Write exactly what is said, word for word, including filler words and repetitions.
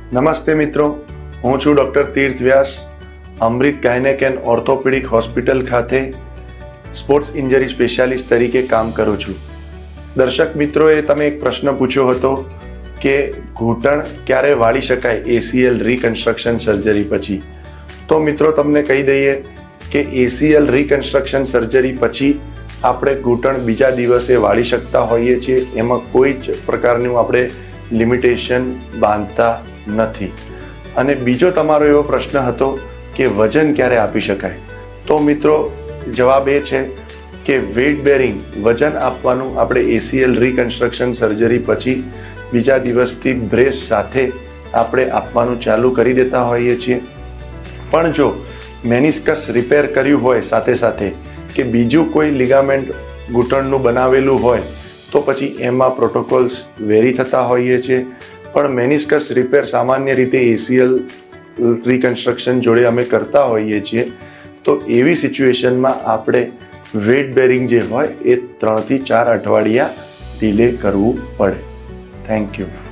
નમસ્તે મિત્રો, હું છું doctor Tirth Vyas, Amrut gynaec and orthopaedic hospital ખાતે સ્પોર્ટ્સ ઇન્જરી સ્પેશિયાલિસ્ટ તરીકે કામ કરું છું. દર્શક મિત્રોએ તમે એક પ્રશ્ન પૂછ્યો હતો કે ઘૂંટણ ક્યારે વાળી શકાય એસીએલ રિકન્સ્ટ્રક્શન સર્જરી પછી. તો મિત્રો તમને કહી દઈએ કે એસીએલ રિકન્સ્ટ્રક્શન સર્જરી પછી આપણે ઘૂંટણ બીજા દિવસે વાળી શકતા હોઈએ છીએ. એમાં કોઈ જ પ્રકારનું આપણે લિમિટેશન બાંધતા નથી. અને બીજો તમારો એવો પ્રશ્ન હતો કે વજન ક્યારે આપી શકાય. તો મિત્રો જવાબ એ છે કે વેઇટ બેરિંગ વજન આપવાનું આપણે એસીએલ રિકન્સ્ટ્રક્શન સર્જરી પછી બીજા દિવસથી બ્રેસ સાથે આપણે આપવાનું ચાલુ કરી દેતા હોઈએ છીએ. પણ જો મેનિસ્કસ રિપેર કર્યું હોય સાથે સાથે કે બીજું કોઈ લિગામેન્ટ ઘૂંટણનું બનાવેલું હોય તો પછી એમાં પ્રોટોકોલ્સ વેરી થતા હોઈએ છીએ. પણ મેનિસ્કસ રિપેર સામાન્ય રીતે એસીએલ રિકન્સ્ટ્રક્શન જોડે અમે કરતા હોઈએ છીએ. તો એવી સિચ્યુએશનમાં આપણે વેઇટ બેરિંગ જે હોય એ ત્રણથી ચાર અઠવાડિયા ડિલે કરવું પડે. Thank you.